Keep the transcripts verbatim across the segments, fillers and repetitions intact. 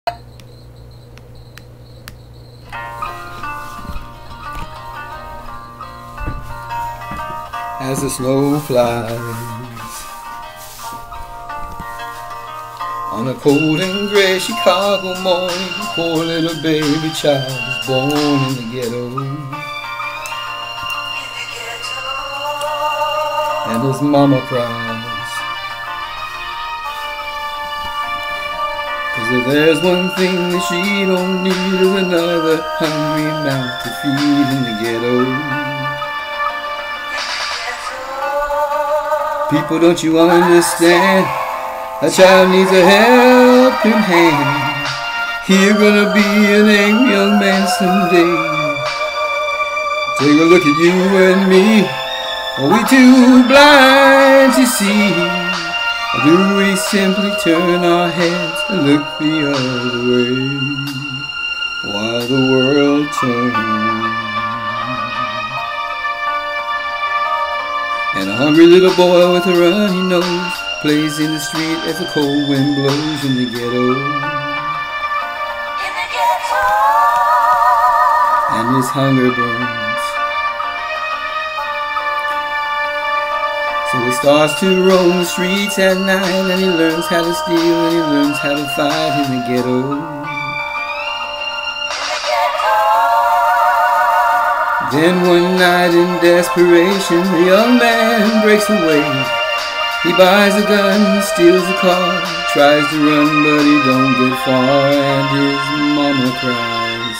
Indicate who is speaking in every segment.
Speaker 1: As the snow flies on a cold and gray Chicago morning, poor little baby child is born in the ghetto. And his mama cries, 'cause if there's one thing that she don't need is another hungry mouth to feed in the ghetto. People, don't you understand? A child needs a helping hand. You're gonna be an angry young man someday. Take a look at you and me. Are we too blind to see? Or do we simply turn our heads and look the other way while the world turns? And a hungry little boy with a runny nose plays in the street as the cold wind blows in the ghetto. In the ghetto. And his hunger burns. So he starts to roam the streets at night, and he learns how to steal, and he learns how to fight in the ghetto. Then one night in desperation, the young man breaks away. He buys a gun, steals a car, tries to run but he don't get far, and his mama cries.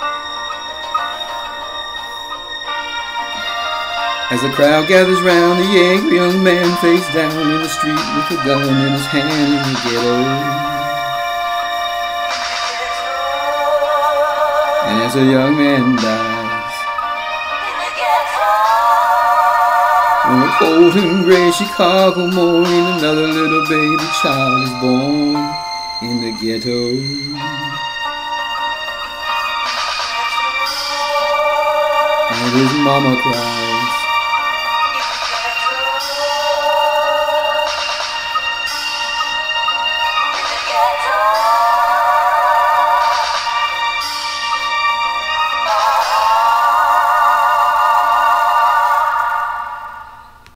Speaker 1: As the crowd gathers round, the angry young man face down in the street with a gun in his hand in the ghetto. And as a young man dies, on a cold and grey Chicago morning, another little baby child is born in the ghetto. And his mama cries. In the ghetto.